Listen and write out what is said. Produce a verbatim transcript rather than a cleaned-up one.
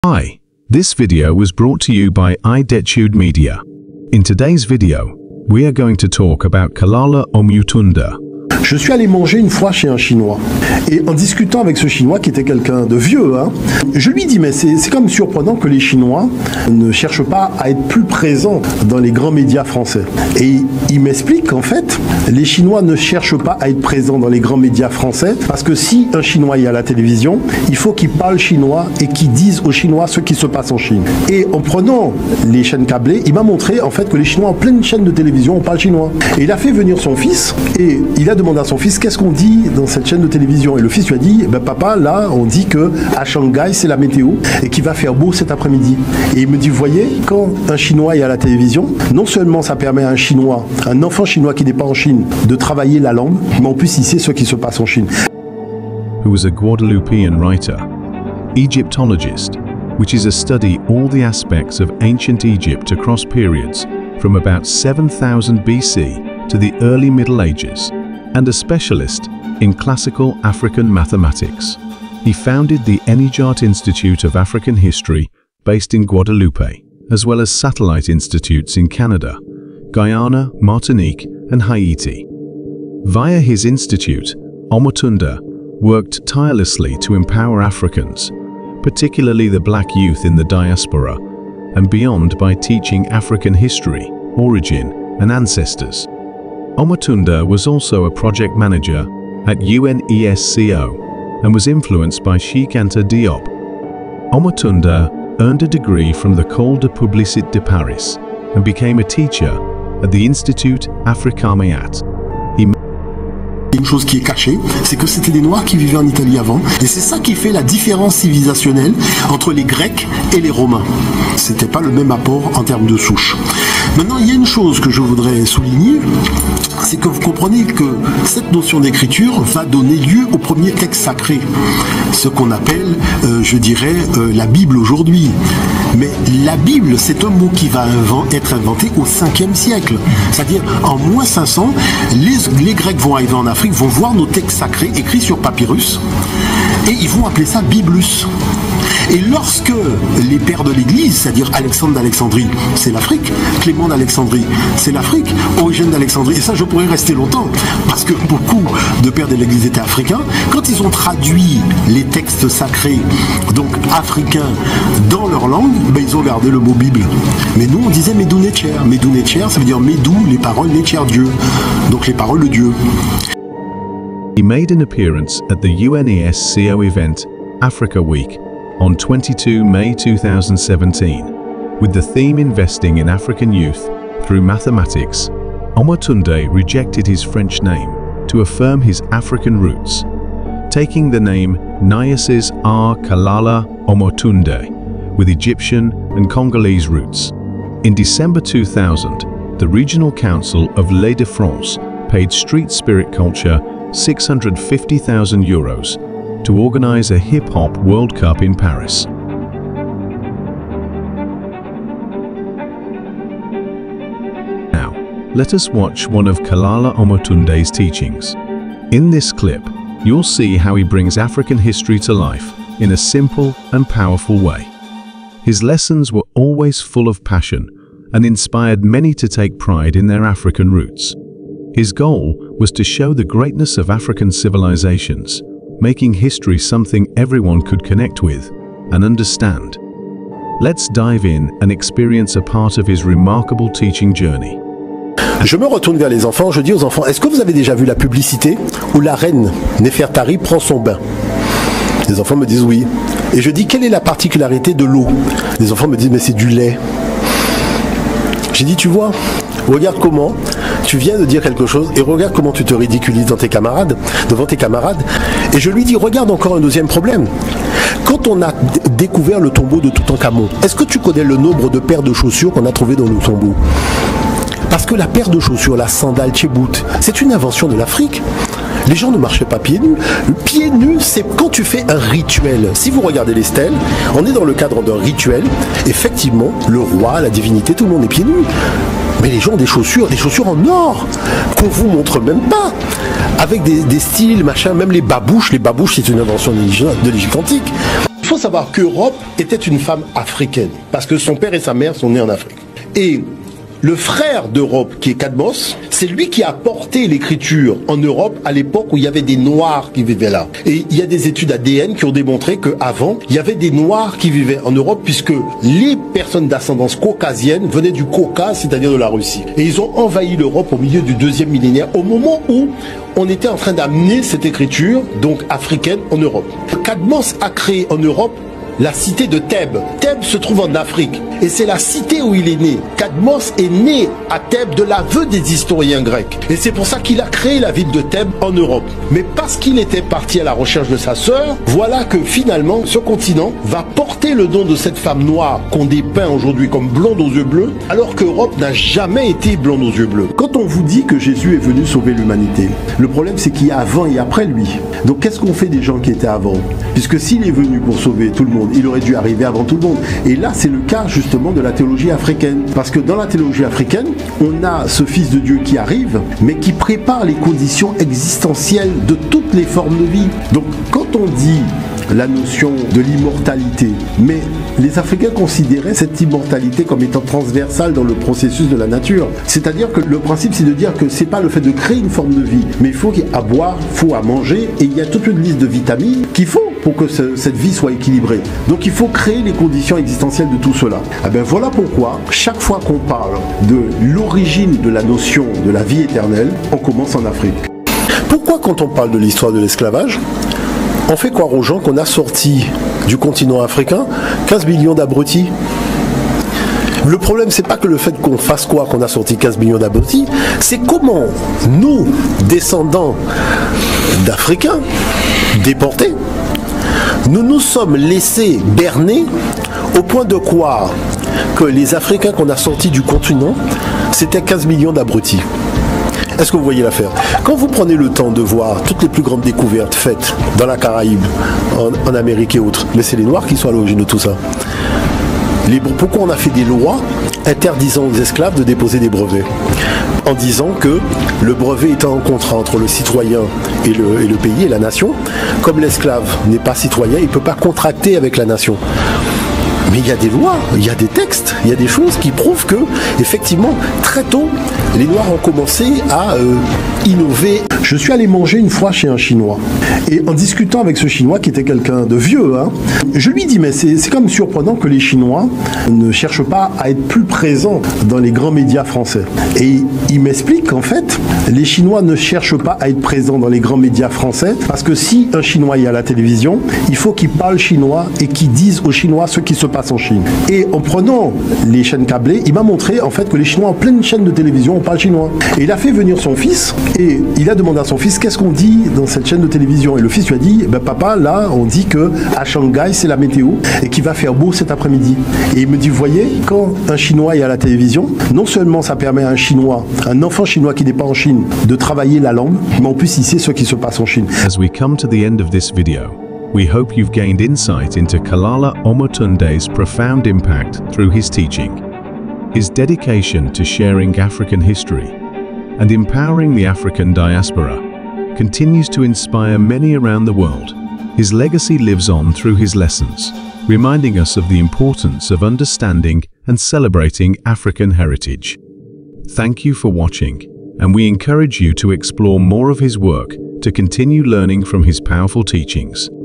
Hi, this video was brought to you by iDetude Media. In today's video, we are going to talk about Kalala Omutunda. Je suis allé manger une fois chez un Chinois. Et en discutant avec ce Chinois, qui était quelqu'un de vieux, hein, je lui dis, mais c'est quand même surprenant que les Chinois ne cherchent pas à être plus présents dans les grands médias français. Et il m'explique qu'en fait, les Chinois ne cherchent pas à être présents dans les grands médias français, parce que si un Chinois est à la télévision, il faut qu'il parle chinois et qu'il dise aux Chinois ce qui se passe en Chine. Et en prenant les chaînes câblées, il m'a montré en fait que les Chinois, en pleine chaîne de télévision, on parle chinois. Et il a fait venir son fils, et il a demandé à son fils, qu'est-ce qu'on dit dans cette chaîne de télévision? Et le fils lui a dit, ben papa, là, on dit que à Shanghai, c'est la météo et qu'il va faire beau cet après-midi. Et il me dit, vous voyez, quand un Chinois est à la télévision, non seulement ça permet à un Chinois, un enfant chinois qui n'est pas en Chine, de travailler la langue, mais en plus, il sait ce qui se passe en Chine. Who was a Guadeloupean writer, Egyptologist, which is a study all the aspects of ancient Egypt across periods from about seven thousand B C to the early Middle Ages, and a specialist in classical African mathematics. He founded the Enijart Institute of African History based in Guadeloupe, as well as satellite institutes in Canada, Guyana, Martinique, and Haiti. Via his institute, Omutunda worked tirelessly to empower Africans, particularly the black youth in the diaspora, and beyond by teaching African history, origin, and ancestors. Omutunda was also a project manager at UNESCO and was influenced by Cheikh Anta Diop. Omutunda earned a degree from the École de Publicité de Paris and became a teacher at the Institut Africameat. He Une chose qui est cachée, c'est que c'était des Noirs qui vivaient en Italie avant, et c'est ça qui fait la différence civilisationnelle entre les Grecs et les Romains. C'était pas le même apport en termes de souche. Maintenant, il y a une chose que je voudrais souligner, c'est que vous comprenez que cette notion d'écriture va donner lieu au premier texte sacré, ce qu'on appelle, euh, je dirais, euh, la Bible aujourd'hui. Mais la Bible, c'est un mot qui va invent, être inventé au cinquième siècle. C'est-à-dire, en moins cinq cents, les, les Grecs vont arriver en Afrique, vont voir nos textes sacrés écrits sur papyrus, et ils vont appeler ça Biblus. Et lorsque les pères de l'Église, c'est-à-dire Alexandre d'Alexandrie, c'est l'Afrique, Clément d'Alexandrie, c'est l'Afrique, Origène d'Alexandrie, et ça je pourrais rester longtemps, parce que beaucoup de pères de l'Église étaient africains, quand ils ont traduit les textes sacrés, donc africains, dans leur langue, ben, ils ont gardé le mot Bible. Mais nous on disait Medou Netcher, Medou Netcher, ça veut dire Medou, les paroles, Netcher, Dieu, donc les paroles de Dieu. He made an appearance at the UNESCO event, Africa Week, on the twenty-second of May two thousand seventeen, with the theme Investing in African Youth Through Mathematics. Omutunda rejected his French name to affirm his African roots, taking the name Nyasis R. Kalala Omutunda, with Egyptian and Congolese roots. In December two thousand, the Regional Council of L'Île-de-France paid Street Spirit Culture six hundred fifty thousand euros to organize a hip-hop World Cup in Paris. Now, let us watch one of Kalala Omutunda's teachings. In this clip, you'll see how he brings African history to life in a simple and powerful way. His lessons were always full of passion and inspired many to take pride in their African roots. His goal was to show the greatness of African civilizations, making history something everyone could connect with and understand. Let's dive in and experience a part of his remarkable teaching journey. Je me retourne vers les enfants, je dis aux enfants, est-ce que vous avez déjà vu la publicité où la reine Néfertari prend son bain? Les enfants me disent oui. Et je dis, quelle est la particularité de l'eau? Les enfants me disent, mais c'est du lait. J'ai dit, tu vois, regarde comment tu viens de dire quelque chose et regarde comment tu te ridiculises dans tes camarades, devant tes camarades. Et je lui dis, regarde encore un deuxième problème. Quand on a découvert le tombeau de Toutankhamon, est-ce que tu connais le nombre de paires de chaussures qu'on a trouvées dans le tombeau? Parce que la paire de chaussures, la sandale tchébout, c'est une invention de l'Afrique. Les gens ne marchaient pas pieds nus. Pieds nus, c'est quand tu fais un rituel. Si vous regardez les stèles, on est dans le cadre d'un rituel. Effectivement, le roi, la divinité, tout le monde est pieds nus. Mais les gens ont des chaussures, des chaussures en or, qu'on vous montre même pas. Avec des, des styles, machin, même les babouches. Les babouches, c'est une invention de l'Égypte antique. faut savoir qu'Europe était une femme africaine, parce que son père et sa mère sont nés en Afrique. Et le frère d'Europe, qui est Cadmos, c'est lui qui a porté l'écriture en Europe à l'époque où il y avait des Noirs qui vivaient là. Et il y a des études A D N qui ont démontré qu'avant, il y avait des Noirs qui vivaient en Europe, puisque les personnes d'ascendance caucasienne venaient du Caucase, c'est-à-dire de la Russie. Et ils ont envahi l'Europe au milieu du deuxième millénaire, au moment où on était en train d'amener cette écriture, donc africaine, en Europe. Cadmos a créé en Europe la cité de Thèbes. Thèbes se trouve en Afrique et c'est la cité où il est né. Cadmos est né à Thèbes de l'aveu des historiens grecs. Et c'est pour ça qu'il a créé la ville de Thèbes en Europe. Mais parce qu'il était parti à la recherche de sa sœur, voilà que finalement ce continent va porter le nom de cette femme noire qu'on dépeint aujourd'hui comme blonde aux yeux bleus, alors qu'Europe n'a jamais été blonde aux yeux bleus. Quand on vous dit que Jésus est venu sauver l'humanité, le problème c'est qu'il y a avant et après lui. Donc qu'est-ce qu'on fait des gens qui étaient avant? Puisque s'il est venu pour sauver tout le monde, il aurait dû arriver avant tout le monde. Et là, c'est le cas justement de la théologie africaine. Parce que dans la théologie africaine, on a ce Fils de Dieu qui arrive, mais qui prépare les conditions existentielles de toutes les formes de vie. Donc, quand on dit la notion de l'immortalité, mais les Africains considéraient cette immortalité comme étant transversale dans le processus de la nature. C'est-à-dire que le principe, c'est de dire que c'est pas le fait de créer une forme de vie, mais il faut à boire, il faut à manger, et il y a toute une liste de vitamines qu'il faut pour que ce, cette vie soit équilibrée. Donc il faut créer les conditions existentielles de tout cela. Eh bien, voilà pourquoi, chaque fois qu'on parle de l'origine de la notion de la vie éternelle, on commence en Afrique. Pourquoi quand on parle de l'histoire de l'esclavage, on fait croire aux gens qu'on a sorti du continent africain quinze millions d'abrutis? Le problème, c'est pas que le fait qu'on fasse quoi qu'on a sorti quinze millions d'abrutis, c'est comment nous, descendants d'Africains déportés, nous nous sommes laissés berner au point de croire que les Africains qu'on a sortis du continent, c'était quinze millions d'abrutis. Est-ce que vous voyez l'affaire? Quand vous prenez le temps de voir toutes les plus grandes découvertes faites dans la Caraïbe, en, en Amérique et autres, mais c'est les Noirs qui sont à l'origine de tout ça. Les, pourquoi on a fait des lois interdisant aux esclaves de déposer des brevets? En disant que le brevet étant un contrat entre le citoyen et le, et le pays et la nation, comme l'esclave n'est pas citoyen, il ne peut pas contracter avec la nation. Mais il y a des lois, il y a des textes, il y a des choses qui prouvent que, effectivement, très tôt, les Noirs ont commencé à euh, innover. Je suis allé manger une fois chez un Chinois. Et en discutant avec ce Chinois, qui était quelqu'un de vieux, hein, je lui dis, mais c'est quand même surprenant que les Chinois ne cherchent pas à être plus présents dans les grands médias français. Et il m'explique qu'en fait, les Chinois ne cherchent pas à être présents dans les grands médias français, parce que si un Chinois est à la télévision, il faut qu'il parle chinois et qu'il dise aux Chinois ce qui se passe en Chine. Et en prenant les chaînes câblées, il m'a montré en fait que les Chinois en pleine chaîne de télévision, on parle chinois. Et il a fait venir son fils et il a demandé à son fils qu'est-ce qu'on dit dans cette chaîne de télévision. Et le fils lui a dit, ben papa, là on dit que à Shanghai c'est la météo et qu'il va faire beau cet après-midi. Et il me dit, vous voyez, quand un Chinois est à la télévision, non seulement ça permet à un Chinois, un enfant chinois qui n'est pas en Chine, de travailler la langue, mais en plus il sait ce qui se passe en Chine. As we come to the end of this video, we hope you've gained insight into Kalala Omotunde's profound impact through his teaching, his dedication to sharing African history, and empowering the African diaspora continues to inspire many around the world. His legacy lives on through his lessons, reminding us of the importance of understanding and celebrating African heritage. Thank you for watching, and we encourage you to explore more of his work to continue learning from his powerful teachings.